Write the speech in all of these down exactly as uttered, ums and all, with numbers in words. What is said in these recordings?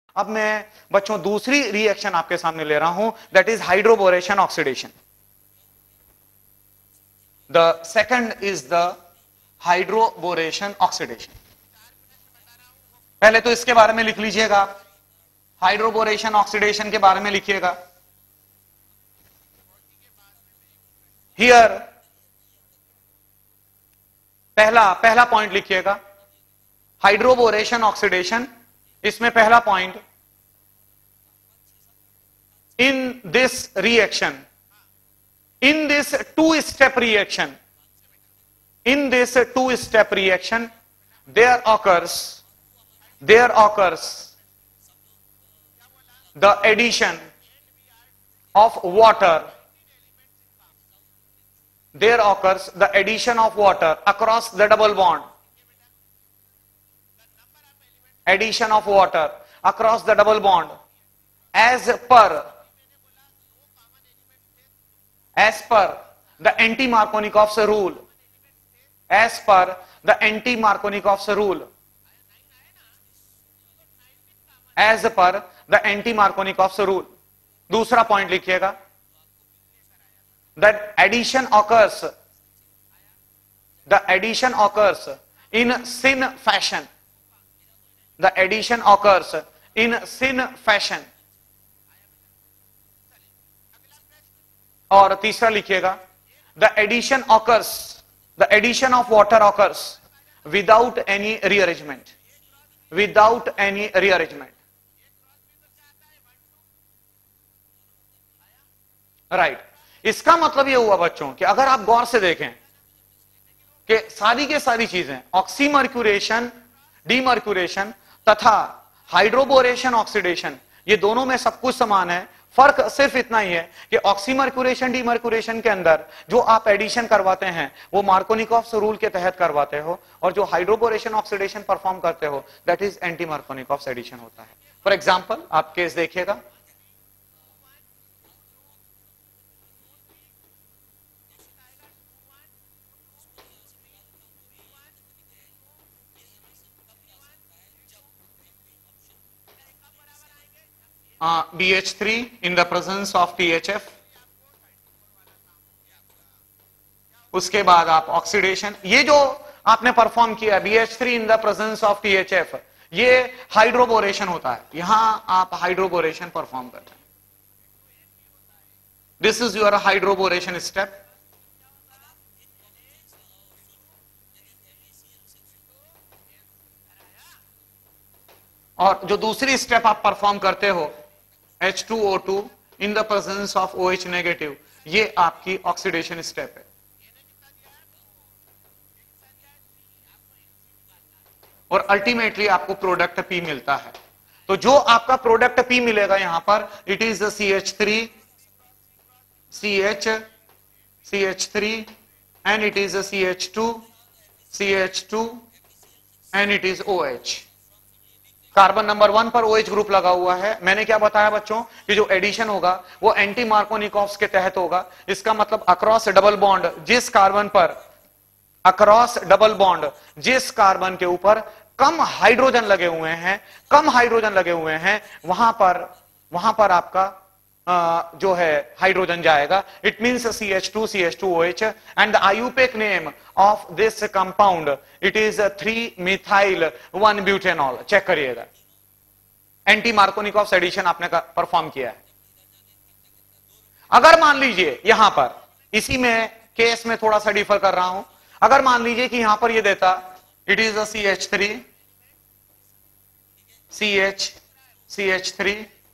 अब मैं बच्चों दूसरी रिएक्शन आपके सामने ले रहा हूं, that is hydroboration oxidation. The second is the hydroboration oxidation. पहले तो इसके बारे में लिख लीजिएगा, हाइड्रोबोरेशन ऑक्सीडेशन के बारे में लिखिएगा। हियर पहला पहला पॉइंट लिखिएगा, हाइड्रोबोरेशन ऑक्सीडेशन। इसमें पहला point, in this reaction, in this two step reaction, in this two step reaction there occurs there occurs the addition of water, there occurs the addition of water across the double bond, addition of water across the double bond as per as per the anti-Markovnikov's rule, as per the anti-Markovnikov's rule, as per the anti-Markovnikov's rule। दूसरा point लिखिएगा, that addition occurs, the addition occurs in syn fashion, the addition occurs in syn fashion। और तीसरा लिखिएगा, the addition occurs, the addition of water occurs without any rearrangement, without any rearrangement। Right right। इसका मतलब यह हुआ बच्चों कि अगर आप गौर से देखें कि सारी के सारी चीजें ऑक्सीमर्क्यूरेशन, डीमर्क्यूरेशन तथा हाइड्रोबोरेशन ऑक्सीडेशन, ये दोनों में सब कुछ समान है। फर्क सिर्फ इतना ही है कि ऑक्सीमर्क्यूरेशन, डीमर्क्यूरेशन के अंदर जो आप एडिशन करवाते हैं वो मार्कोनिकॉफ्स रूल के तहत करवाते हो, और जो हाइड्रोबोरेशन ऑक्सीडेशन परफॉर्म करते हो that is anti Markovnikov's addition होता है। फॉर एग्जांपल आप केस देखिएगा, Uh, B H three in the presence of T H F, उसके बाद आप ऑक्सीडेशन, ये जो आपने परफॉर्म किया B H three in the presence of T H F, ये हाइड्रोबोरेशन होता है। यहां आप हाइड्रोबोरेशन परफॉर्म करते हैं, this is your hydroboration step. और जो दूसरी स्टेप आप परफॉर्म करते हो H two O two in the presence of OH negative, ये आपकी ऑक्सीडेशन स्टेप है। और अल्टीमेटली आपको प्रोडक्ट P मिलता है। तो जो आपका प्रोडक्ट P मिलेगा यहां पर, it is the C H three, C H, C H three and it is a C H two, C H two and it is OH। Carbon number one पर OH group लगा हुआ है। मैंने क्या बताया बच्चों कि जो एडिशन होगा वो एंटी मार्कोनिकॉफ्स के तहत होगा। इसका मतलब अक्रॉस डबल बॉन्ड जिस कार्बन पर, अक्रॉस डबल बॉन्ड जिस कार्बन के ऊपर कम हाइड्रोजन लगे हुए हैं, कम हाइड्रोजन लगे हुए हैं, वहां पर वहां पर आपका आ, जो है हाइड्रोजन जाएगा। It means C H two, C H two O H and the IUPAC name of this compound it is three methyl one butanol. Check करिएगा, एंटी मार्कोनिकॉफ्स एडिशन आपने परफॉर्म किया है। अगर मान लीजिए यहां पर, इसी में केस में थोड़ा सा डिफर कर रहा हूं, अगर मान लीजिए कि यहां पर ये देता it is C H three, C H, C H three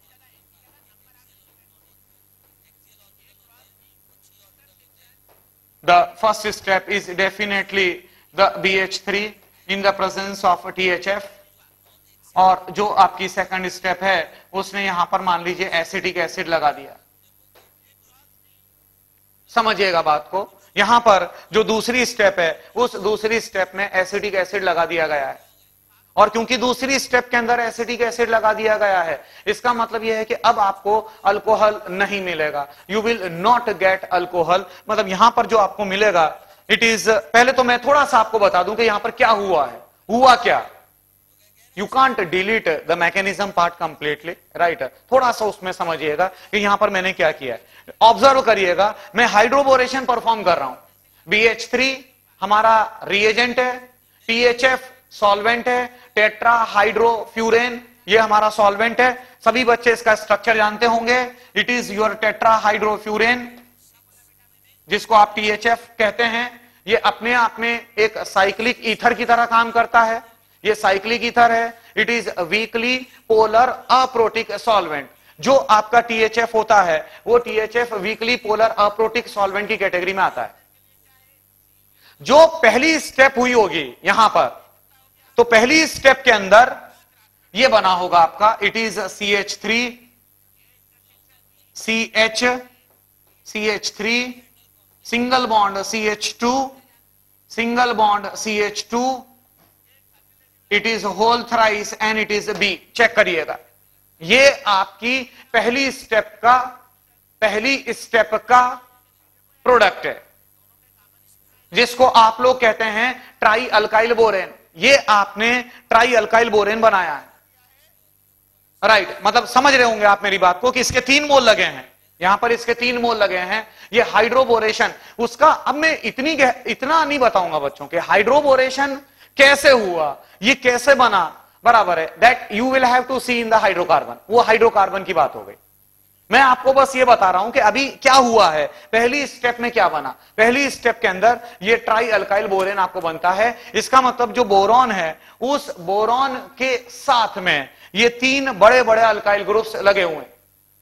the first step is definitely the B H three in the presence of T H F, और जो आपकी सेकंड स्टेप है उसने यहां पर मान लीजिए एसिटिक एसिड लगा दिया। समझिएगा बात को, यहां पर जो दूसरी स्टेप है उस दूसरी स्टेप में एसिटिक एसिड लगा दिया गया है, और क्योंकि दूसरी स्टेप के अंदर एसिटिक एसिड लगा दिया गया है, इसका मतलब यह है कि अब आपको अल्कोहल नहीं मिलेगा। You will not get alcohol. मतलब यहां पर जो आपको मिलेगा इट इज, पहले तो मैं थोड़ा सा आपको बता दूं कि यहां पर क्या हुआ है। हुआ क्या you can't delete the mechanism part completely, right. थोड़ा सा उसमें समझिएगा कि यहां पर मैंने क्या किया है। ऑब्जर्व करिएगा, मैं हाइड्रोबोरेशन परफॉर्म कर रहा हूं। बी एच थ्री हमारा रिएजेंट है, टी एच एफ सॉल्वेंट है, टेट्रा हाइड्रोफ्यूरेन ये हमारा सॉल्वेंट है। सभी बच्चे इसका स्ट्रक्चर जानते होंगे। It is your tetrahydrofuran, जिसको आप टी एच एफ कहते हैं। ये अपने आप में एक साइक्लिक ईथर की तरह काम करता है। ये साइक्लिक ईथर है। It is weakly polar aprotic solvent. जो आपका टी एच एफ होता है वो T H F weakly polar aprotic solvent की कैटेगरी में आता है। जो पहली स्टेप हुई होगी यहां पर, तो पहली स्टेप के अंदर ये बना होगा आपका, it is C H three C H C H three single bond C H two single bond C H two, it is whole thrice and it is B. Check करिएगा, ये आपकी पहली स्टेप का पहली स्टेप का product है, जिसको आप लोग कहते हैं ट्राई अल्काइल बोरेन। ये आपने ट्राई अल्काइल बोरेन बनाया है, राइट right, मतलब समझ रहे होंगे आप मेरी बात को कि इसके तीन मोल लगे हैं, यहां पर इसके तीन मोल लगे हैं। ये हाइड्रोबोरेशन उसका, अब मैं इतनी इतना नहीं बताऊंगा बच्चों के हाइड्रोबोरेशन कैसे हुआ, ये कैसे बना, बराबर है। That you will have to see in the hydrocarbon. वो हाइड्रोकार्बन की बात हो गई। मैं आपको बस ये बता रहा हूं कि अभी क्या हुआ है, पहली स्टेप में क्या बना। पहली स्टेप के अंदर ये ट्राई अल्काइल बोरेन आपको बनता है। इसका मतलब जो बोरॉन है, उस बोरॉन के साथ में ये तीन बड़े बड़े अल्काइल ग्रुप्स लगे हुए हैं।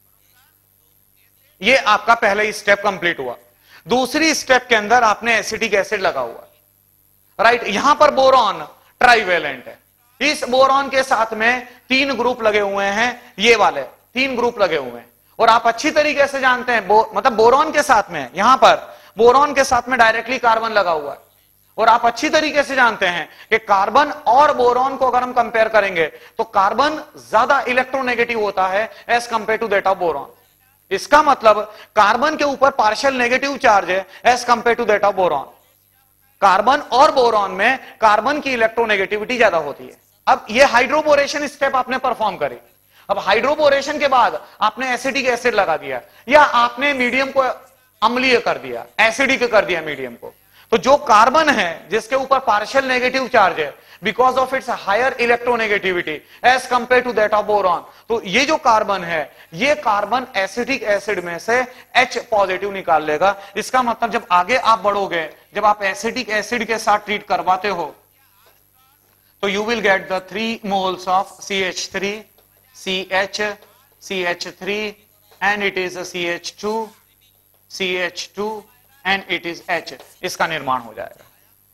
ये आपका पहला स्टेप कंप्लीट हुआ। दूसरी स्टेप के अंदर आपने एसिटिक एसिड लगा हुआ, राइट right, यहां पर बोरॉन ट्राइवेलेंट है। इस बोरॉन के साथ में तीन ग्रुप लगे हुए हैं, ये वाले तीन ग्रुप लगे हुए हैं। और आप अच्छी तरीके से जानते हैं, बो, मतलब बोरॉन के साथ में, यहां पर बोरॉन के साथ में डायरेक्टली कार्बन लगा हुआ है। और आप अच्छी तरीके से जानते हैं कि कार्बन और बोरॉन को अगर हम कंपेयर करेंगे तो कार्बन ज्यादा इलेक्ट्रोनेगेटिव होता है as compare to that of boron. इसका मतलब कार्बन के ऊपर पार्शियल नेगेटिव चार्ज है as compare to that of boron. Carbon और बोरॉन में कार्बन की इलेक्ट्रोनेगेटिविटी ज्यादा होती है। अब ये हाइड्रोबोरेशन स्टेप आपने परफॉर्म करी। अब हाइड्रोबोरेशन के बाद आपने एसिडिक एसिड लगा दिया, या आपने मीडियम को अम्लीय कर दिया, एसिडिक कर दिया मीडियम को। तो जो कार्बन है जिसके ऊपर पार्शियल नेगेटिव चार्ज है, because of its higher electronegativity as compare to that of boron, तो ये जो कार्बन है, ये कार्बन एसिडिक एसिड में से H पॉजिटिव निकाल लेगा। इसका मतलब जब आगे आप बढ़ोगे, जब आप एसिडिक एसिड के साथ ट्रीट करवाते हो, तो you will get the three moles of C H three C H C H three and it is C H two C H two and it is H। इसका निर्माण हो जाएगा,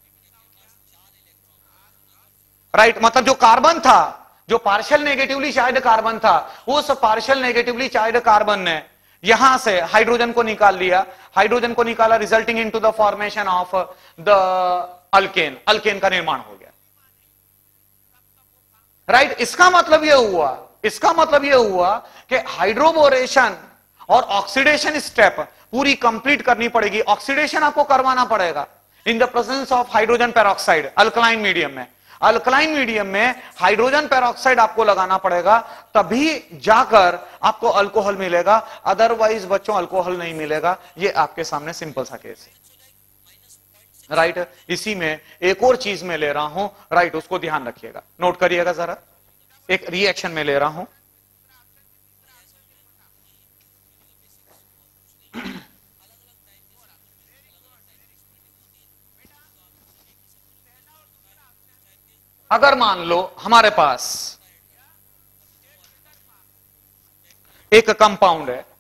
right right? मतलब जो carbon था, जो partial negatively charge carbon था, उस पार्शियल नेगेटिवली चार्ज कार्बन ने यहां से हाइड्रोजन को निकाल लिया, हाइड्रोजन को निकाला, resulting into the formation of the alkane. Alkane का निर्माण हो गया, राइट right? इसका मतलब यह हुआ इसका मतलब यह हुआ कि हाइड्रोबोरेशन और ऑक्सीडेशन स्टेप पूरी कंप्लीट करनी पड़ेगी। ऑक्सीडेशन आपको करवाना पड़ेगा in the presence of hydrogen peroxide alkaline medium में। अल्कलाइन मीडियम में हाइड्रोजन पेरोक्साइड आपको लगाना पड़ेगा, तभी जाकर आपको अल्कोहल मिलेगा, अदरवाइज बच्चों अल्कोहल नहीं मिलेगा। ये आपके सामने सिंपल सा केस है, राइट right? इसी में एक और चीज में ले रहा हूं, राइट right? उसको ध्यान रखिएगा, नोट करिएगा जरा। एक रिएक्शन में ले रहा हूं, अगर मान लो हमारे पास एक कंपाउंड है,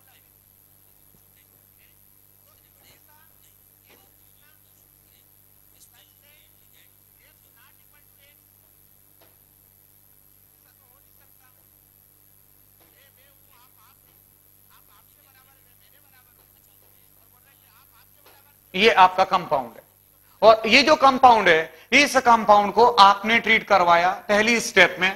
ये आपका कंपाउंड है, और ये जो कंपाउंड है, इस कंपाउंड को आपने ट्रीट करवाया पहली स्टेप में।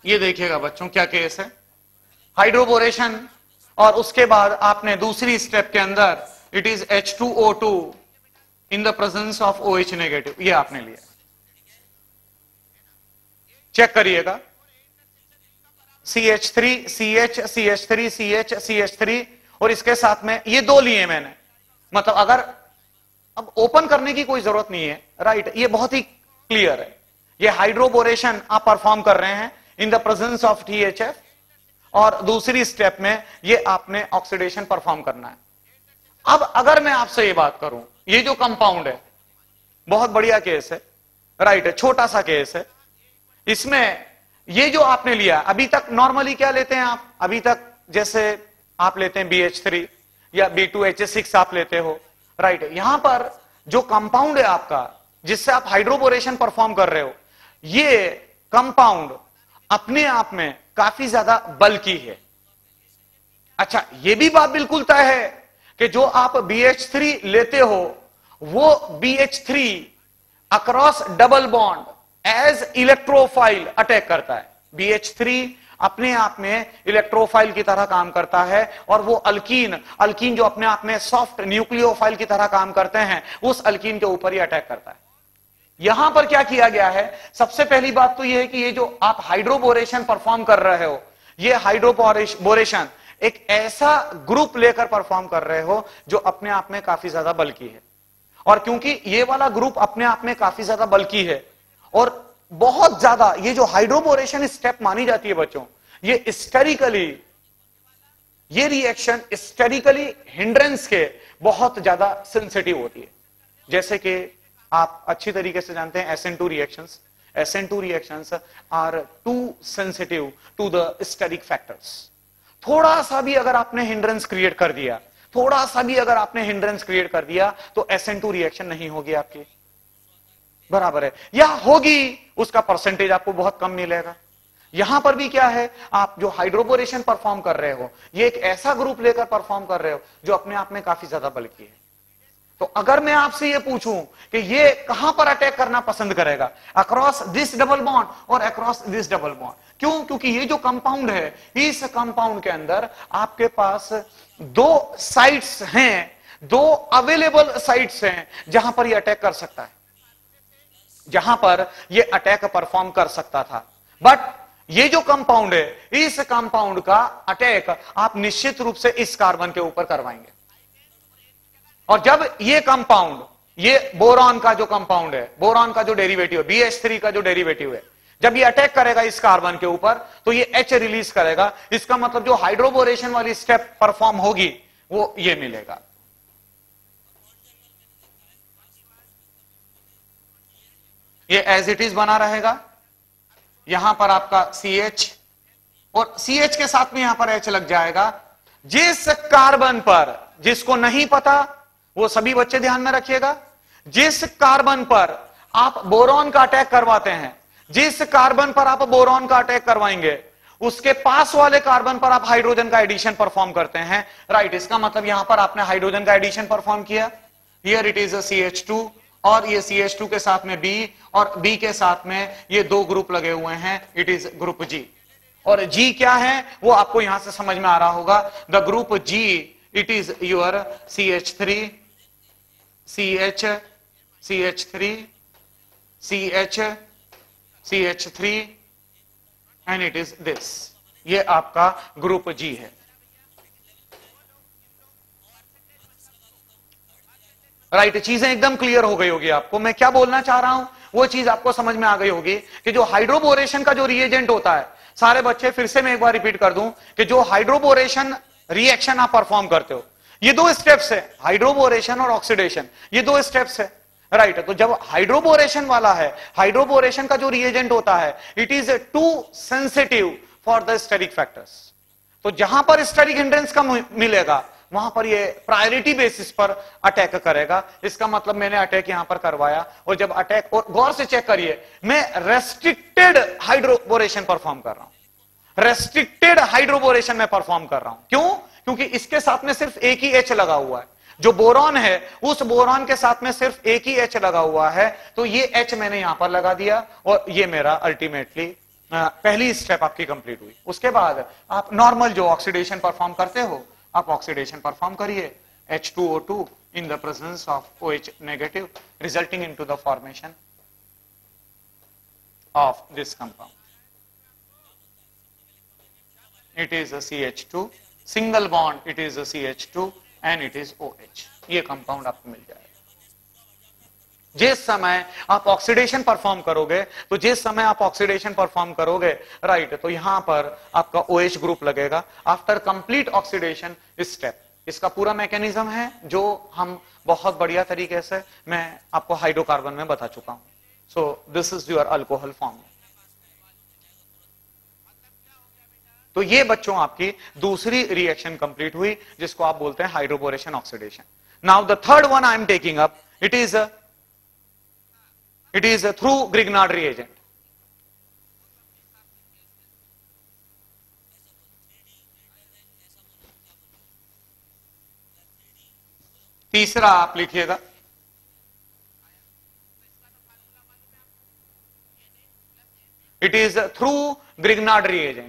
ये देखिएगा बच्चों क्या केस है, हाइड्रोबोरेशन और उसके बाद आपने दूसरी स्टेप के अंदर it is H two O two in the presence of O H negative, ये आपने लिया। चेक करिएगा, C H three C H C H three C H C H three और इसके साथ में ये दो लिए मैंने, मतलब अगर अब ओपन करने की कोई जरूरत नहीं है, राइट, ये बहुत ही क्लियर है। ये हाइड्रोबोरेशन आप परफॉर्म कर रहे हैं in the presence of T H F और दूसरी स्टेप में ये आपने ऑक्सीडेशन परफॉर्म करना है। अब अगर मैं आपसे ये बात करूं, ये जो कंपाउंड है बहुत बढ़िया केस है, राइट, छोटा सा केस है, इसमें ये जो आपने लिया अभी तक नॉर्मली क्या लेते हैं आप, अभी तक जैसे आप लेते हैं बी एच थ्री या बी टू एच सिक्स आप लेते हो, राइट। यहां पर जो कंपाउंड है आपका जिससे आप हाइड्रोबोरेशन परफॉर्म कर रहे हो, ये कंपाउंड अपने आप में काफी ज्यादा बल्की है। अच्छा, ये भी बात बिल्कुल तय है कि जो आप बी एच थ्री लेते हो वो B H three across double bond as electrophile attack करता है। बी एच थ्री अपने आप में इलेक्ट्रोफाइल की तरह काम करता है और वो अल्कीन अल्कीन जो अपने आप में सॉफ्ट न्यूक्लियोफाइल की तरह काम करते हैं, उस अल्कीन के ऊपर ही अटैक करता है। यहां पर क्या किया गया है, सबसे पहली बात तो यह है कि ये जो आप हाइड्रोबोरेशन परफॉर्म कर रहे हो, ये हाइड्रोबोरेशन एक ऐसा ग्रुप लेकर परफॉर्म कर रहे हो जो अपने आप में काफी ज्यादा बल्की है। और क्योंकि ये वाला ग्रुप अपने आप में काफी ज्यादा बल्की है और बहुत ज्यादा ये जो हाइड्रोबोरेशन स्टेप मानी जाती है बच्चों, ये स्टेरिकली ये रिएक्शन स्टेरिकली हिंड्रेंस के बहुत ज्यादा सेंसिटिव होती है। जैसे कि आप अच्छी तरीके से जानते हैं S N two reactions S N two reactions are too sensitive to the steric factors. थोड़ा सा भी अगर आपने हिंड्रेंस क्रिएट कर दिया थोड़ा सा भी अगर आपने हिंड्रेंस क्रिएट कर दिया तो एस एन टू रिएक्शन नहीं होगी आपकी, बराबर है, या होगी उसका परसेंटेज आपको बहुत कम मिलेगा। यहां पर भी क्या है, आप जो हाइड्रोबोरेशन परफॉर्म कर रहे हो ये एक ऐसा ग्रुप लेकर परफॉर्म कर रहे हो जो अपने आप में काफी ज्यादा बल्की है। तो अगर मैं आपसे ये पूछूं कि ये कहां पर अटैक करना पसंद करेगा, अक्रॉस दिस डबल बॉन्ड और अक्रॉस दिस डबल बॉन्ड, क्यों? क्योंकि ये जो कंपाउंड है, इस कंपाउंड के अंदर आपके पास दो साइट्स हैं, दो अवेलेबल साइट्स हैं जहां पर ये अटैक कर सकता है, जहां पर ये अटैक परफॉर्म कर सकता था। बट ये जो कंपाउंड है, इस कंपाउंड का अटैक आप निश्चित रूप से इस कार्बन के ऊपर करवाएंगे। और जब ये कंपाउंड, ये बोरॉन का जो कंपाउंड है, बोरॉन का जो डेरिवेटिव है, बी एच थ्री का जो डेरिवेटिव है, जब ये अटैक करेगा इस कार्बन के ऊपर तो ये H रिलीज करेगा। इसका मतलब जो हाइड्रोबोरेशन वाली स्टेप परफॉर्म होगी वो ये मिलेगा। ये एज इट इज बना रहेगा, यहां पर आपका सी एच और सी एच के साथ में यहां पर H लग जाएगा। जिस कार्बन पर, जिसको नहीं पता वो सभी बच्चे ध्यान में रखिएगा, जिस कार्बन पर आप बोरॉन का अटैक करवाते हैं, जिस कार्बन पर आप बोरॉन का अटैक करवाएंगे, उसके पास वाले कार्बन पर आप हाइड्रोजन का एडिशन परफॉर्म करते हैं, राइट। इसका मतलब यहां पर आपने हाइड्रोजन का एडिशन परफॉर्म किया, here it is a C H two और ये सी एच टू के साथ में B और B के साथ में ये दो ग्रुप लगे हुए हैं, इट इज ग्रुप G। और G क्या है वो आपको यहां से समझ में आ रहा होगा, the group G it is your C H three C H C H three C H C H three and it is this, ये आपका ग्रुप G है। राइट right, चीजें एकदम क्लियर हो गई होगी आपको। मैं क्या बोलना चाह रहा हूं वो चीज आपको समझ में आ गई होगी कि जो हाइड्रोबोरेशन का जो रिएजेंट होता है, सारे बच्चे फिर से मैं एक बार रिपीट कर दूं कि जो हाइड्रोबोरेशन रिएक्शन आप परफॉर्म करते हो, ये दो स्टेप्स है, हाइड्रोबोरेशन और ऑक्सीडेशन, ये दो स्टेप्स है, राइट right, तो जब हाइड्रोबोरेशन वाला है, हाइड्रोबोरेशन का जो रिएजेंट होता है, it is too sensitive for the steric factors. तो जहां पर स्टेरिक हिंड्रेंस कम मिलेगा वहां पर ये प्रायोरिटी बेसिस पर अटैक करेगा। इसका मतलब मैंने अटैक यहां पर करवाया और जब अटैक, और गौर से चेक करिए, मैं रेस्ट्रिक्टेड हाइड्रोबोरेशन परफॉर्म कर रहा हूं, रेस्ट्रिक्टेड हाइड्रोबोरेशन में परफॉर्म कर रहा हूं। क्यों? क्योंकि इसके साथ में सिर्फ एक ही H लगा हुआ है, जो बोरॉन है उस बोरॉन के साथ में सिर्फ एक ही H लगा हुआ है, तो ये H मैंने यहां पर लगा दिया और ये मेरा अल्टीमेटली पहली स्टेप आपकी कंप्लीट हुई। उसके बाद आप नॉर्मल जो ऑक्सीडेशन परफॉर्म करते हो आप ऑक्सीडेशन परफॉर्म करिए H two O two in the presence of OH negative resulting into the formation of this compound. It is a C H two, single bond it is a C H two and it is OH. ये compound आपको मिल जाएगा। जिस समय आप oxidation perform करोगे तो जिस समय आप ऑक्सीडेशन परफॉर्म करोगे राइट right, तो यहां पर आपका OH ग्रुप लगेगा आफ्टर कंप्लीट ऑक्सीडेशन स्टेप। इसका पूरा मैकेनिज्म है जो हम बहुत बढ़िया तरीके से मैं आपको हाइड्रोकार्बन में बता चुका हूं। So this is your alcohol form. तो ये बच्चों आपकी दूसरी रिएक्शन कंप्लीट हुई जिसको आप बोलते हैं hydroboration oxidation. Now the third one I am taking up, it is it is through Grignard reagent. तीसरा आप लिखिएगा it is through Grignard reagent.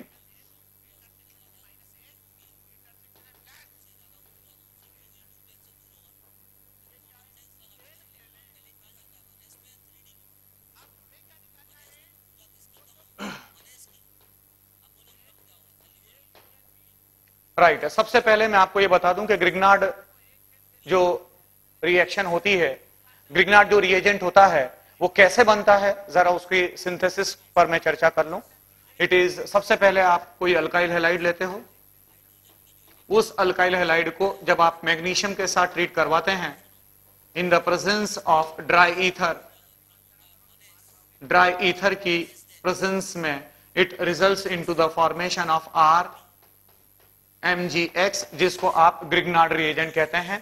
Right right. सबसे पहले मैं आपको यह बता दूं कि ग्रिग्नार्ड जो रिएक्शन होती है, ग्रिग्नार्ड जो रिएजेंट होता है वो कैसे बनता है, जरा उसकी सिंथेसिस पर मैं चर्चा कर लूं। इट इज सबसे पहले आप कोई अल्काइल हैलाइड लेते हो, उस अल्काइल हैलाइड को जब आप मैग्नीशियम के साथ ट्रीट करवाते हैं in the presence of dry ether, dry ether की प्रेजेंस में it results into the formation of R M G X जिसको आप ग्रिग्नार्ड रिएजेंट कहते हैं।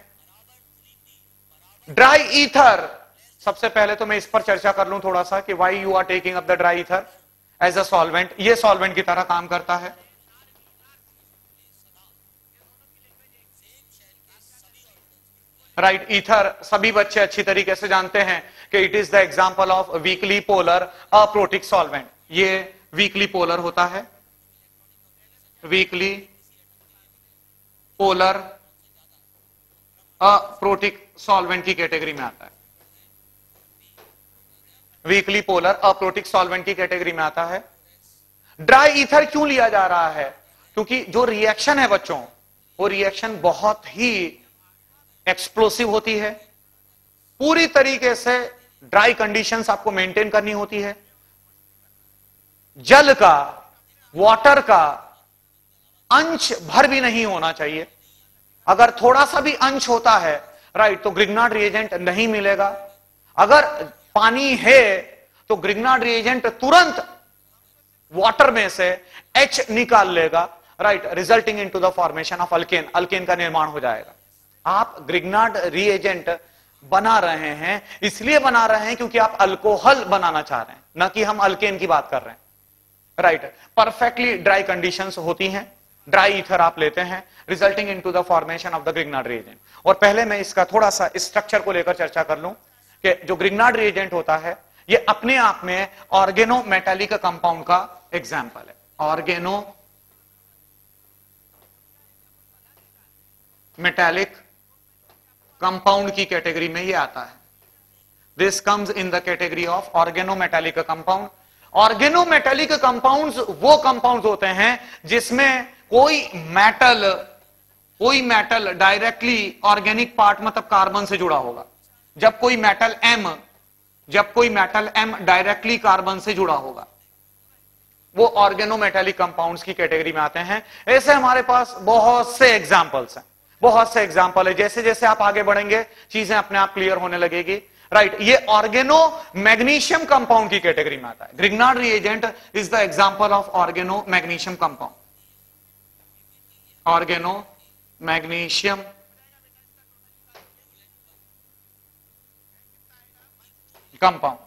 ड्राई ईथर, सबसे पहले तो मैं इस पर चर्चा कर लूं थोड़ा सा कि why you are taking up the dry ether as a solvent. ये सॉल्वेंट की तरह काम करता है। राइट right, ईथर सभी बच्चे अच्छी तरीके से जानते हैं कि it is the example of weakly polar aprotic solvent. ये वीकली पोलर होता है, वीकली पोलर अप्रोटिक सॉल्वेंट की कैटेगरी में आता है। वीकली पोलर अप्रोटिक सॉल्वेंट की कैटेगरी में आता है। ड्राई ईथर क्यों लिया जा रहा है? क्योंकि जो रिएक्शन है बच्चों वो रिएक्शन बहुत ही एक्सप्लोसिव होती है, पूरी तरीके से ड्राई कंडीशंस आपको मेंटेन करनी होती है। जल का, वाटर का अंश भर भी नहीं होना चाहिए। अगर थोड़ा सा भी अंश होता है राइट तो ग्रिग्नार्ड रिएजेंट नहीं मिलेगा। अगर पानी है तो ग्रिग्नार्ड रिएजेंट तुरंत वाटर में से H निकाल लेगा right, resulting into the formation of alkane. Alkane का निर्माण हो जाएगा। आप ग्रिग्नार्ड रिएजेंट बना रहे हैं इसलिए बना रहे हैं क्योंकि आप अल्कोहल बनाना चाह रहे हैं, ना कि हम अल्केन की बात कर रहे हैं। राइट, परफेक्टली ड्राई कंडीशंस होती हैं, ड्राई ईथर आप लेते हैं resulting into the formation of the Grignard reagent. और पहले मैं इसका थोड़ा सा स्ट्रक्चर को लेकर चर्चा कर लूं कि जो ग्रिग्नार्ड रिएजेंट होता है ये अपने आप में ऑर्गेनो मेटालिक कंपाउंड का एग्जांपल है। ऑर्गेनो मेटालिक कंपाउंड की कैटेगरी में ये आता है। This comes in the category of organometallic compound. Organometallic compounds वो कंपाउंड्स होते हैं जिसमें कोई मेटल कोई मेटल डायरेक्टली ऑर्गेनिक पार्ट मतलब कार्बन से जुड़ा होगा। जब कोई मेटल एम जब कोई मेटल एम डायरेक्टली कार्बन से जुड़ा होगा वो ऑर्गेनोमेटालिक कंपाउंड्स की कैटेगरी में आते हैं। ऐसे हमारे पास बहुत से एग्जांपल्स हैं, बहुत से एग्जांपल है। जैसे जैसे आप आगे बढ़ेंगे चीजें अपने आप क्लियर होने लगेगी। राइट right, ये ऑर्गेनो मैग्नीशियम कंपाउंड की कैटेगरी में आता है। Grignard reagent is the example of organomagnesium compound. Organomagnesium compound.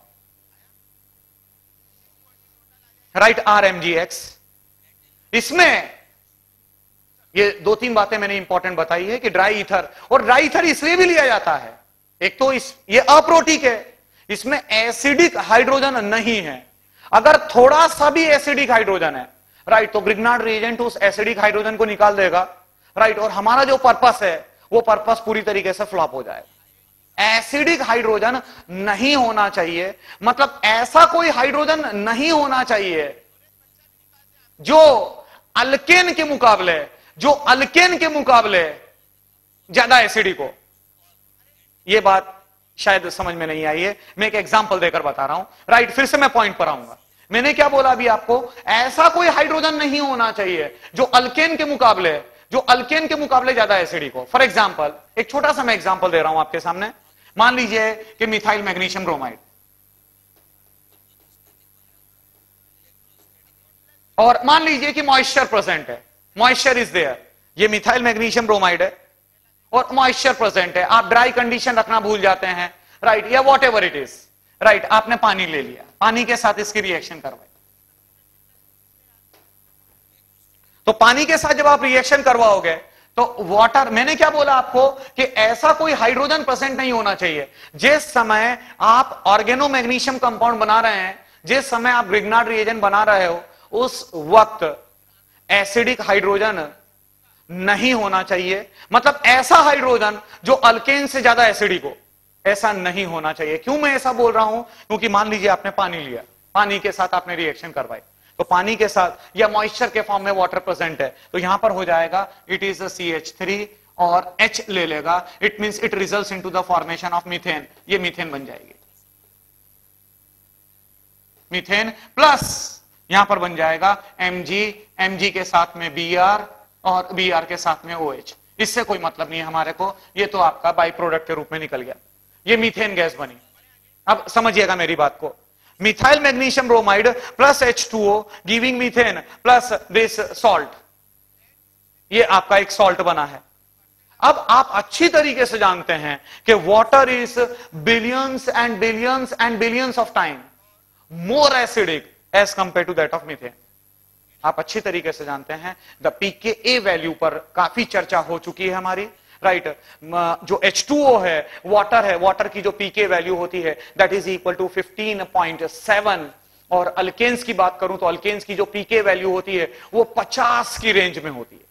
Right, R M G X. इसमें ये दो तीन बातें मैंने इंपॉर्टेंट बताई है कि ड्राई ईथर, और ड्राई ईथर इसलिए भी लिया जाता है, एक तो इस ये अप्रोटिक है, इसमें एसिडिक हाइड्रोजन नहीं है। अगर थोड़ा सा भी एसिडिक हाइड्रोजन है, राइट, तो ग्रिग्नार्ड रिएजेंट उस एसिडिक हाइड्रोजन को निकाल देगा, राइट, और हमारा जो पर्पस है वो पर्पस पूरी तरीके से फ्लॉप हो जाएगा। एसिडिक हाइड्रोजन नहीं होना चाहिए, मतलब ऐसा कोई हाइड्रोजन नहीं होना चाहिए जो अल्केन के मुकाबले जो अल्केन के मुकाबले ज्यादा एसिडिक हो। यह बात शायद समझ में नहीं आई है, मैं एक एग्जांपल देकर बता रहा हूं, राइट। फिर से मैं पॉइंट पर आऊंगा। मैंने क्या बोला अभी आपको, ऐसा कोई हाइड्रोजन नहीं होना चाहिए जो अल्केन के मुकाबले जो अल्केन के मुकाबले ज्यादा एसिडिक हो। फॉर एग्जांपल, एक छोटा सा मैं एग्जांपल दे रहा हूं आपके सामने। मान लीजिए कि मिथाइल मैग्नीशियम ब्रोमाइड, और मान लीजिए कि मॉइस्चर प्रेजेंट है, मॉइस्चर इज देयर, ये मिथाइल मैग्नीशियम ब्रोमाइड है और मॉइस्चर प्रेजेंट है। आप ड्राई कंडीशन रखना भूल जाते हैं, राइट, या whatever it is, right. आपने पानी ले लिया, पानी के साथ इसकी रिएक्शन करवाई, तो पानी के साथ जब आप रिएक्शन करवाओगे तो वाटर, मैंने क्या बोला आपको कि ऐसा कोई हाइड्रोजन प्रेजेंट नहीं होना चाहिए। जिस समय आप ऑर्गेनो मैग्नीशियम कंपाउंड बना रहे हैं, जिस समय आप ग्रिग्नार्ड रिएजेंट बना रहे हो, उस वक्त एसिडिक हाइड्रोजन नहीं होना चाहिए। मतलब ऐसा हाइड्रोजन जो अल्केन से ज्यादा एसिडिक हो, ऐसा नहीं होना चाहिए। क्यों मैं ऐसा बोल रहा हूं, क्योंकि मान लीजिए आपने पानी लिया, पानी के साथ आपने रिएक्शन करवाई, तो पानी के साथ या मॉइस्चर के फॉर्म में वाटर प्रेजेंट है, तो यहां पर हो जाएगा it is C H three और H ले लेगा, it means it results into the formation of methane. ये मीथेन बन जाएगी, मीथेन प्लस यहां पर बन जाएगा Mg, Mg के साथ में Br और Br के साथ में OH। इससे कोई मतलब नहीं है हमारे को, ये तो आपका बाई प्रोडक्ट के रूप में निकल गया, ये मीथेन गैस बनी। अब समझिएगा मेरी बात को, methyl magnesium bromide plus H two O giving methane plus this salt, ये आपका एक सॉल्ट बना है। अब आप अच्छी तरीके से जानते हैं कि water is billions and billions and billions of time more acidic as compare to that of methane. आप अच्छी तरीके से जानते हैं, द पीकेए वैल्यू पर काफी चर्चा हो चुकी है हमारी, राइट right. जो एच टू ओ है, वाटर है, वाटर की जो पीके वैल्यू होती है that is equal to fifteen point seven, और अल्केन्स की बात करूं तो अल्केन्स की जो पीके वैल्यू होती है वो पचास की रेंज में होती है,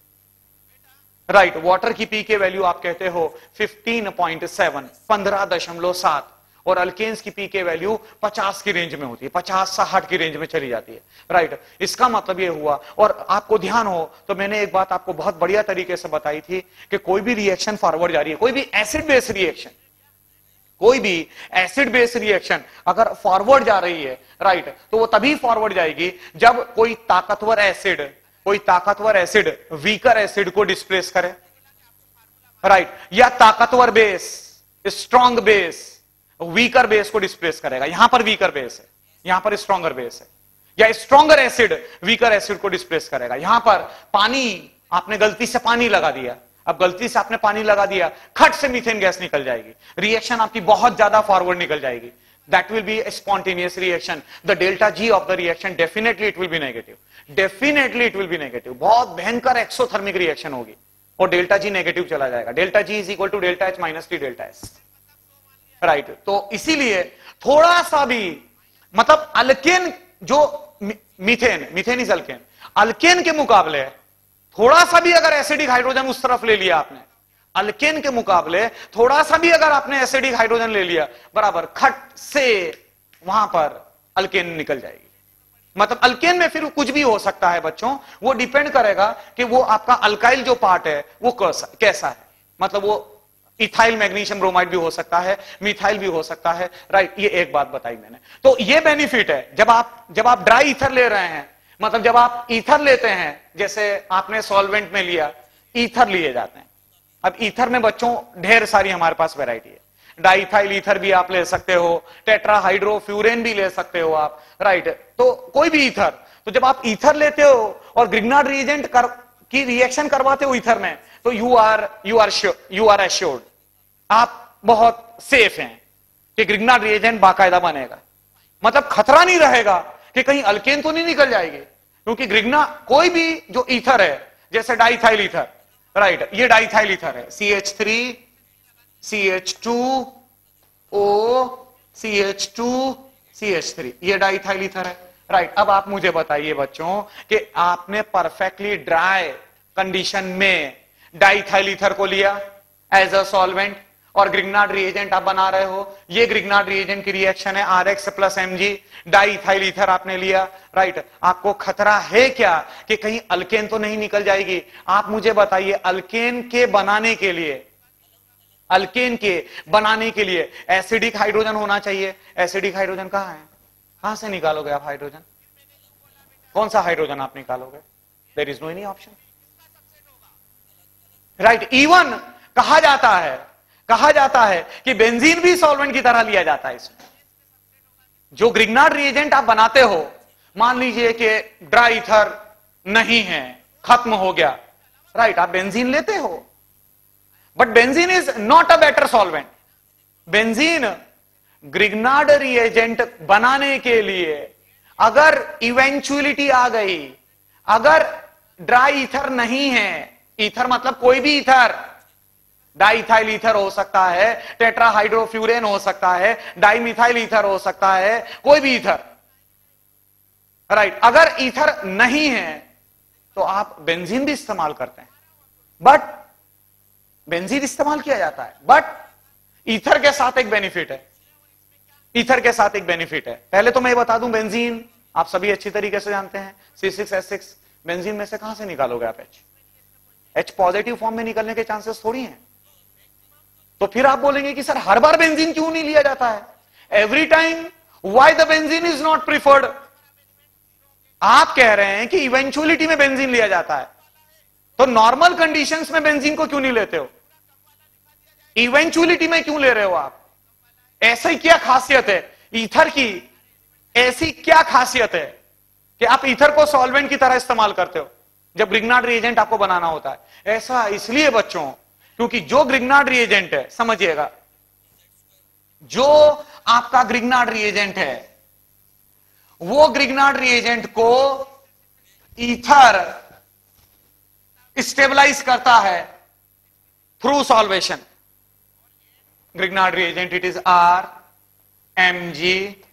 राइट right. वाटर की पीके वैल्यू आप कहते हो फिफ्टीन पॉइंट सेवन, पंद्रह दशमलव सात, और अल्केन्स की पीके वैल्यू पचास की रेंज में होती है, पचास साठ की रेंज में चली जाती है, राइट right. इसका मतलब ये हुआ, और आपको ध्यान हो तो मैंने एक बात आपको बहुत बढ़िया तरीके से बताई थी कि कोई भी रिएक्शन फॉरवर्ड जा रही है, कोई भी एसिड बेस रिएक्शन, कोई भी एसिड बेस रिएक्शन अगर फॉरवर्ड जा रही है, राइट right, तो वो तभी फॉरवर्ड जाएगी जब कोई ताकतवर एसिड कोई ताकतवर एसिड वीकर एसिड को डिस्प्लेस करे, राइट right. या ताकतवर बेस, स्ट्रॉन्ग बेस वीकर बेस को डिस्प्लेस करेगा। यहां पर वीकर बेस है, यहां पर स्ट्रॉन्गर बेस है, या स्ट्रॉन्गर एसिड वीकर एसिड को डिस्प्लेस करेगा। यहां पर पानी, आपने गलती से पानी लगा दिया, अब गलती से आपने पानी लगा दिया, खट से मीथेन गैस निकल जाएगी, रिएक्शन आपकी बहुत ज्यादा फॉरवर्ड निकल जाएगी, that will be a spontaneous reaction. The delta G of the reaction definitely it will be negative, definitely it will be negative, बहुत भयंकर एक्सोथर्मिक रिएक्शन होगी और डेल्टा जी नेगेटिव चला जाएगा। Delta G is equal to delta H minus T delta S, right right. तो इसीलिए थोड़ा सा भी, मतलब अल्केन जो methane methane is alkane, alkane के मुकाबले थोड़ा सा भी अगर एसिडिक हाइड्रोजन उस तरफ ले लिया आपने, अल्केन के मुकाबले थोड़ा सा भी अगर आपने एसिडिक हाइड्रोजन ले लिया, बराबर खट से वहां पर अल्केन निकल जाएगी। मतलब अल्केन में फिर कुछ भी हो सकता है बच्चों, वो डिपेंड करेगा कि वो आपका अल्काइल जो पार्ट है वो कैसा है, मतलब वो इथाइल मैग्नीशियम ब्रोमाइड भी हो सकता है, मिथाइल भी हो सकता है, राइट। ये एक बात बताई मैंने। तो ये बेनिफिट है जब आप जब आप ड्राई ईथर ले रहे हैं, मतलब जब आप ईथर लेते हैं, जैसे आपने सॉल्वेंट में लिया, ईथर लिए जाते हैं। अब ईथर में बच्चों ढेर सारी हमारे पास वैरायटी है, डाइथाइल ईथर भी आप ले सकते हो, टेट्राहाइड्रोफ्यूरेन भी ले सकते हो आप, राइट। तो कोई भी ईथर, तो जब आप ईथर लेते हो और ग्रिग्नार्ड रिएजेंट कर, की रिएक्शन करवाते हो ईथर में, तो you are you are you are assured, आप बहुत सेफ हैं कि ग्रिग्नार्ड रिएजेंट बाकायदा बनेगा। मतलब खतरा नहीं रहेगा कि कहीं अल्केन तो नहीं निकल जाएगी, क्योंकि ग्रिग्ना कोई भी जो ईथर है, जैसे डाइथाइल ईथर, राइट, ये डाइथाइल ईथर है, C H three C H two O C H two C H three, ये डाइथाइल ईथर है, राइट right, अब आप मुझे बताइए बच्चों कि आपने परफेक्टली ड्राई कंडीशन में डाइथाइल ईथर को लिया एज अ सॉल्वेंट और ग्रिग्नार्ड रिएजेंट आप बना रहे हो। ये ग्रिग्नार्ड रिएजेंट की रिएक्शन है R X plus M G, diethyl ether आपने लिया। राइट, आपको खतरा है क्या कि कहीं अल्केन तो नहीं निकल जाएगी? आप मुझे बताइए, अल्केन के बनाने के लिए अल्केन के बनाने के लिए एसिडिक हाइड्रोजन होना चाहिए। एसिडिक हाइड्रोजन कहां है? कहां से निकालोगे आप हाइड्रोजन? कौन सा हाइड्रोजन आप निकालोगे? There is no any option. Right, even कहा जाता है कहा जाता है कि बेंजीन भी सॉल्वेंट की तरह लिया जाता है। इसमें जो ग्रिग्नार्ड रिएजेंट आप बनाते हो, मान लीजिए कि ड्राई ईथर नहीं है, खत्म हो गया, राइट, आप बेंजीन लेते हो, but benzene is not a better solvent. Benzene Grignard reagent बनाने के लिए अगर इवेंचुअलिटी आ गई, अगर ड्राई ईथर नहीं है, ईथर मतलब कोई भी ईथर, डाइथाइल ईथर हो सकता है, टेट्राहाइड्रोफ्यूरेन हो सकता है, डाइमिथाइल ईथर हो सकता है, कोई भी ईथर, राइट, अगर ईथर नहीं है तो आप बेंजीन भी इस्तेमाल करते हैं, बट बेंजीन इस्तेमाल किया जाता है, बट ईथर के साथ एक बेनिफिट है। ईथर के साथ एक बेनिफिट है। पहले तो मैं ये बता दूं, बेंजीन आप सभी अच्छी तरीके से जानते हैं, C six H six, benzene में से कहां से निकालोगे आप एच? एच पॉजिटिव फॉर्म में निकलने के चांसेस थोड़ी हैं। तो फिर आप बोलेंगे कि सर हर बार बेंजीन क्यों नहीं लिया जाता है? Every time why the benzene is not preferred? आप कह रहे हैं कि इवेंचुअलिटी में बेंजीन लिया जाता है, तो नॉर्मल कंडीशंस में बेंजीन को क्यों नहीं लेते हो? इवेंचुअलिटी में क्यों ले रहे हो आप? ऐसी क्या खासियत है ईथर की? ऐसी क्या खासियत है कि आप ईथर को सॉल्वेंट की तरह इस्तेमाल करते हो जब ग्रिग्नार्ड रिएजेंट आपको बनाना होता है? ऐसा इसलिए बच्चों, क्योंकि जो ग्रिग्नार्ड रिएजेंट है, समझिएगा, जो आपका ग्रिग्नार्ड रिएजेंट है, वो ग्रिग्नार्ड रिएजेंट को ईथर स्टेबलाइज करता है through solvation. Grignard reagent, it is R, Mg,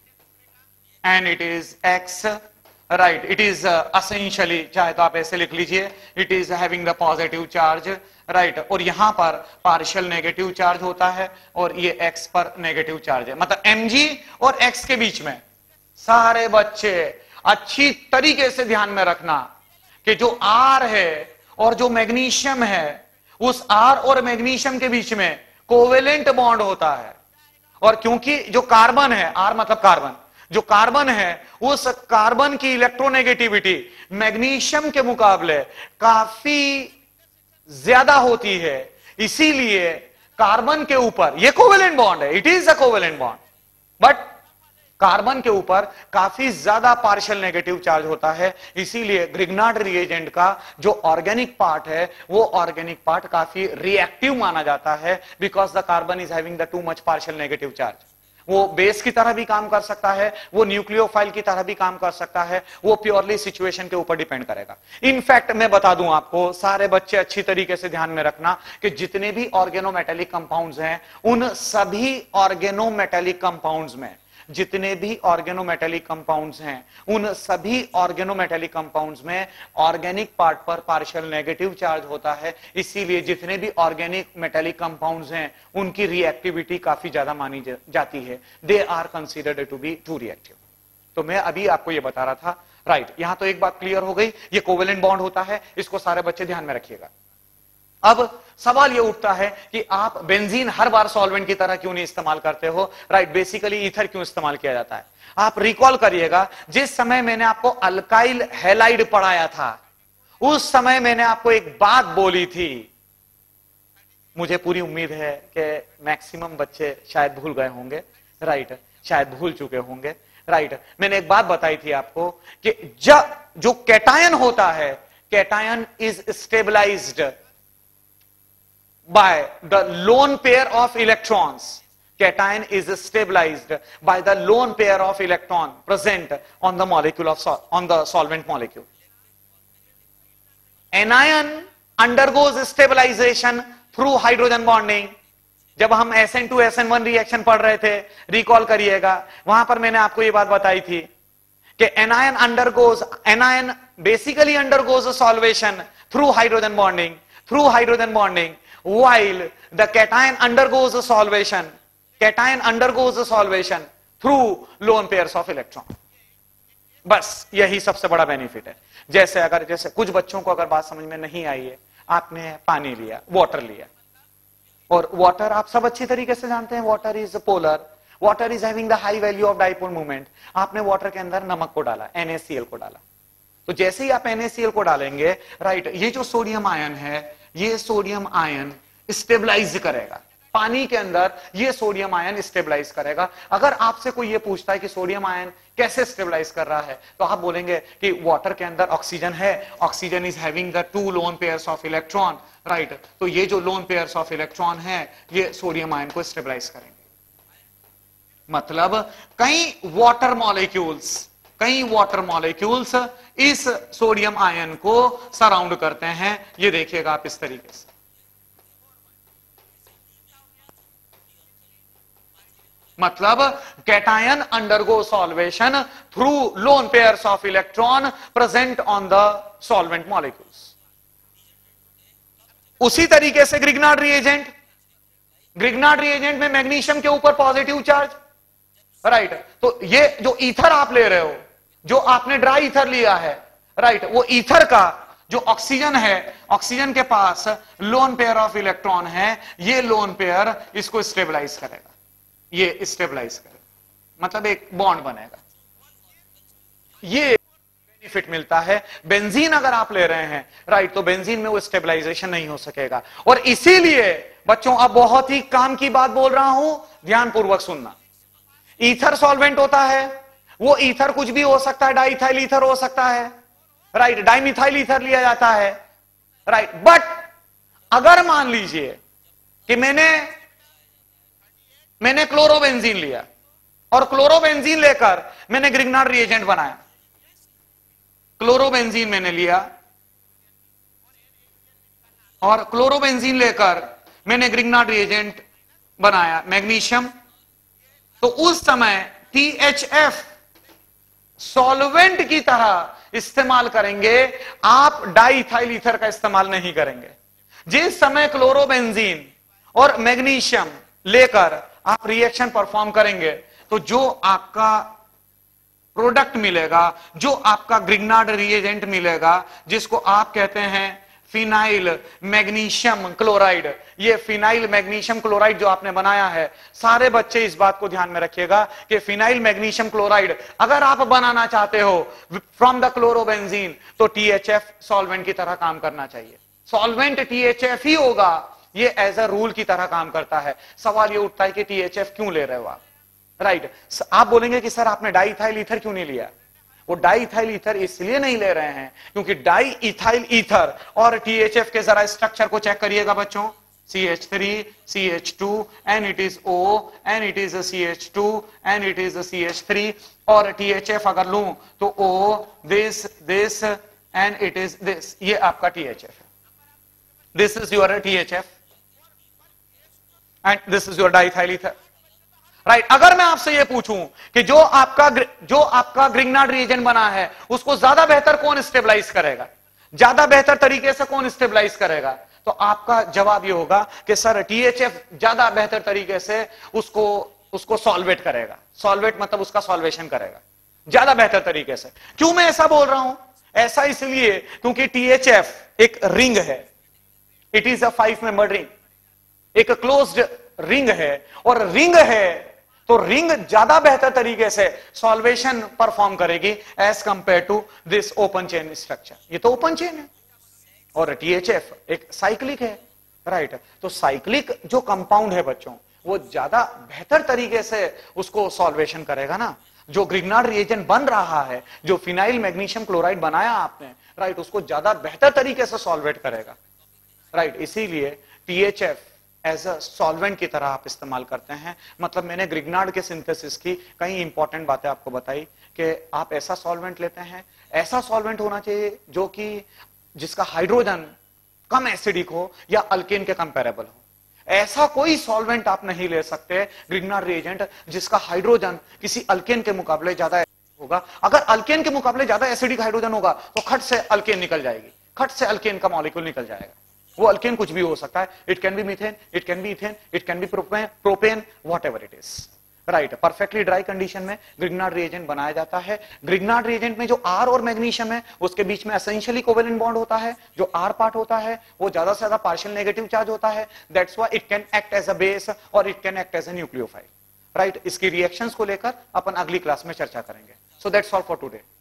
and it is X, right? It is uh, essentially, चाहे तो आप ऐसे लिख लीजिए, it is having the positive charge, right? और यहां पर partial negative charge होता है और ये X पर negative charge है, मतलब Mg और X के बीच में। सारे बच्चे अच्छी तरीके से ध्यान में रखना कि जो R है और जो मैग्नीशियम है, उस R और मैग्नीशियम के बीच में कोवेलेंट बॉन्ड होता है, और क्योंकि जो कार्बन है, आर मतलब कार्बन, जो कार्बन है उस कार्बन की इलेक्ट्रोनेगेटिविटी मैग्नीशियम के मुकाबले काफी ज्यादा होती है, इसीलिए कार्बन के ऊपर ये कोवेलेंट बॉन्ड है, it is a covalent bond, but carbon के ऊपर काफी ज्यादा पार्शियल नेगेटिव चार्ज होता है। इसीलिए ग्रिग्नार्ड रिएजेंट का जो ऑर्गेनिक पार्ट है, वो ऑर्गेनिक पार्ट काफी रिएक्टिव माना जाता है, because the carbon is having the too much partial negative charge. वो बेस की तरह भी काम कर सकता है, वो न्यूक्लियोफाइल की तरह भी काम कर सकता है, वो प्योरली सिचुएशन के ऊपर डिपेंड करेगा। इनफैक्ट मैं बता दूं आपको, सारे बच्चे अच्छी तरीके से ध्यान में रखना कि जितने भी ऑर्गेनोमेटेलिक कंपाउंड्स हैं, उन सभी ऑर्गेनोमेटेलिक कंपाउंड्स में जितने भी ऑर्गेनोमेटेलिक कंपाउंड्स हैं, उन सभी ऑर्गेनोमेटेलिक कंपाउंड्स में ऑर्गेनिक पार्ट पर पार्शियल नेगेटिव चार्ज होता है। इसीलिए जितने भी ऑर्गेनिक मेटेलिक कंपाउंड्स हैं, उनकी रिएक्टिविटी काफी ज्यादा मानी जाती है। They are considered to be too reactive. तो मैं अभी आपको यह बता रहा था, राइट, यहां तो एक बात क्लियर हो गई, ये कोवेलेंट बॉन्ड होता है, इसको सारे बच्चे ध्यान में रखिएगा। अब सवाल यह उठता है कि आप बेंजीन हर बार सॉल्वेंट की तरह क्यों नहीं इस्तेमाल करते हो? राइट, बेसिकली ईथर क्यों इस्तेमाल किया जाता है? आप रिकॉल करिएगा, जिस समय मैंने आपको अल्काइल हैलाइड पढ़ाया था, उस समय मैंने आपको एक बात बोली थी, मुझे पूरी उम्मीद है कि मैक्सिमम बच्चे शायद भूल गए होंगे, राइट, शायद भूल चुके होंगे, राइट। मैंने एक बात बताई थी आपको कि जब जो कैटायन होता है, cation is stabilized by the lone pair of electrons. Cation is stabilized by the lone pair of electron present on the molecule of sol on the solvent molecule. Anion undergoes stabilization through hydrogen bonding. जब हम S N two S N one reaction पढ़ रहे थे, recall करिएगा, वहां पर मैंने आपको ये बात बताई थी कि anion undergoes anion basically undergoes a solvation through hydrogen bonding through hydrogen bonding while the cation undergoes a solvation cation undergoes a solvation through lone pairs of electron. बस यही सबसे बड़ा बेनिफिट है. जैसे अगर जैसे कुछ बच्चों को अगर बात समझ में नहीं आई है, आपने पानी लिया, वाटर लिया, और वाटर आप सब अच्छी तरीके से जानते हैं, water is polar, water is having the high value of dipole movement. आपने वाटर के अंदर नमक को डाला, एन ए सी एल को डाला, तो जैसे ही आप एन ए सी एल को डालेंगे, राइट, ये जो सोडियम आयन है, ये सोडियम आयन स्टेबलाइज करेगा पानी के अंदर, ये सोडियम आयन स्टेबलाइज करेगा. अगर आपसे कोई ये पूछता है कि सोडियम आयन कैसे स्टेबलाइज कर रहा है, तो आप बोलेंगे कि वाटर के अंदर ऑक्सीजन है, oxygen is having the two lone pairs of electron, right, तो ये जो लोन पेयर्स ऑफ इलेक्ट्रॉन है, ये सोडियम आयन को स्टेबलाइज करेंगे. मतलब कई वाटर मॉलिक्यूल्स कई वाटर मॉलिक्यूल्स इस सोडियम आयन को सराउंड करते हैं. ये देखिएगा आप इस तरीके से. मतलब cation undergo solvation through lone pairs of electron present on the solvent molecules. उसी तरीके से ग्रिग्नार्ड रिएजेंट ग्रिग्नार्ड रिएजेंट में मैग्नीशियम के ऊपर पॉजिटिव चार्ज, राइट, तो ये जो ईथर आप ले रहे हो, जो आपने ड्राई ईथर लिया है, राइट, वो ईथर का जो ऑक्सीजन है, ऑक्सीजन के पास लोन पेयर ऑफ इलेक्ट्रॉन है, ये लोन पेयर इसको स्टेबलाइज करेगा, ये स्टेबलाइज करेगा, मतलब एक बॉन्ड बनेगा. ये बेनिफिट मिलता है. बेंजीन अगर आप ले रहे हैं, राइट, तो बेंजीन में वो स्टेबलाइजेशन नहीं हो सकेगा. और इसीलिए बच्चों, अब बहुत ही काम की बात बोल रहा हूं, ध्यानपूर्वक सुनना. ईथर सॉल्वेंट होता है, वो ईथर कुछ भी हो सकता है, डाइथाइल ईथर हो सकता है, राइट, डाइमिथाइल ईथर लिया जाता है, राइट. बट अगर मान लीजिए कि मैंने मैंने क्लोरोबेंजीन लिया, और क्लोरोबेंजीन लेकर मैंने ग्रिग्नार्ड रिएजेंट बनाया. क्लोरोबेंजीन मैंने लिया और क्लोरोबेंजीन लेकर मैंने ग्रिग्नार्ड रिएजेंट बनाया, मैग्नीशियम, तो उस समय टी एच एफ सॉल्वेंट की तरह इस्तेमाल करेंगे, आप डाइथाइल ईथर का इस्तेमाल नहीं करेंगे. जिस समय क्लोरोबेंजीन और मैग्नीशियम लेकर आप रिएक्शन परफॉर्म करेंगे, तो जो आपका प्रोडक्ट मिलेगा, जो आपका ग्रिग्नार्ड रिएजेंट मिलेगा, जिसको आप कहते हैं फिनाइल मैग्नीशियम क्लोराइड, ये फिनाइल मैग्नीशियम क्लोराइड जो आपने बनाया है, सारे बच्चे इस बात को ध्यान में रखिएगा कि फिनाइल मैग्नीशियम क्लोराइड अगर आप बनाना चाहते हो फ्रॉम द क्लोरोबेंजीन, तो टीएचएफ सॉल्वेंट की तरह काम करना चाहिए. सॉल्वेंट टीएचएफ ही होगा, ये एज अ रूल की तरह काम करता है. सवाल ये उठता है कि टीएचएफ क्यों ले रहे हो आप, राइट. आप बोलेंगे कि सर आपने डाइथाइल ईथर क्यों नहीं लिया. वो डाइथाइल ईथर इसलिए नहीं ले रहे हैं क्योंकि डाई इथाइल ईथर और टीएचएफ के जरा स्ट्रक्चर को चेक करिएगा बच्चों. C H three, C H two, and it is O, and it is C H two, and it is C H three, और टी एच एफ अगर लूं तो O, this, this, and it is this. ये आपका T H F है. This is your T H F and this is your diethyl ether, right. right. अगर मैं आपसे यह पूछूं कि जो आपका जो आपका ग्रिग्नार्ड रिएजेंट बना है, उसको ज्यादा बेहतर कौन स्टेबलाइज करेगा, ज्यादा बेहतर तरीके से कौन स्टेबलाइज करेगा, तो आपका जवाब यह होगा कि सर टीएचएफ ज्यादा बेहतर तरीके से उसको उसको सॉल्वेट करेगा. सॉल्वेट मतलब उसका सॉल्वेशन करेगा ज्यादा बेहतर तरीके से. क्यों मैं ऐसा बोल रहा हूं? ऐसा इसलिए क्योंकि टीएचएफ एक रिंग है, it is a five membered ring, एक क्लोज्ड रिंग है, और रिंग है तो रिंग ज्यादा बेहतर तरीके से सॉल्वेशन परफॉर्म करेगी as compare to this open chain structure. ये तो ओपन चेन है और टीएचएफ एक साइक्लिक है, राइट right. तो साइक्लिक जो कंपाउंड है बच्चों, वो ज्यादा बेहतर तरीके से उसको सॉल्वेशन करेगा ना. जो ग्रिग्नार्ड रिएजेंट बन रहा है, जो फिनाइल मैग्नीशियम क्लोराइड बनाया आपने, राइट right, उसको ज्यादा बेहतर तरीके से सॉल्वेट करेगा, राइट right. इसीलिए टीएचएफ एज अ सॉल्वेंट की तरह आप इस्तेमाल करते हैं. मतलब मैंने ग्रिग्नार्ड के सिंथेसिस की कई इंपॉर्टेंट बातें आपको बताई कि आप ऐसा सॉल्वेंट लेते हैं, ऐसा सॉल्वेंट होना चाहिए जो कि जिसका हाइड्रोजन कम एसिडिक हो या अल्केन के कंपेरेबल हो. ऐसा कोई सॉल्वेंट आप नहीं ले सकते ग्रिग्नार्ड रिएजेंट जिसका हाइड्रोजन किसी अल्केन के मुकाबले ज्यादा होगा। अगर अल्केन के मुकाबले ज्यादा एसिडिक हाइड्रोजन होगा तो खट से अल्केन निकल जाएगी, खट से अल्केन का मॉलिक्यूल निकल जाएगा। वो अल्केन कुछ भी हो सकता है, it can be methane, it can be ethane, it can be propane, propane, whatever it is, right. Perfectly dry condition में ग्रिग्नार्ड रिएजेंट बनाया जाता है। ग्रिग्नार्ड रिएजेंट में जो आर और मैग्नीशियम है उसके बीच में एसेंशियली कोवेलेंट बॉन्ड होता है। जो आर पार्ट होता है वो ज्यादा से ज्यादा पार्शियल नेगेटिव चार्ज होता है, that's why it can act as a base और it can act as a nucleophile, right. इसकी रिएक्शंस को लेकर अपन अगली क्लास में चर्चा करेंगे। So that's all for today.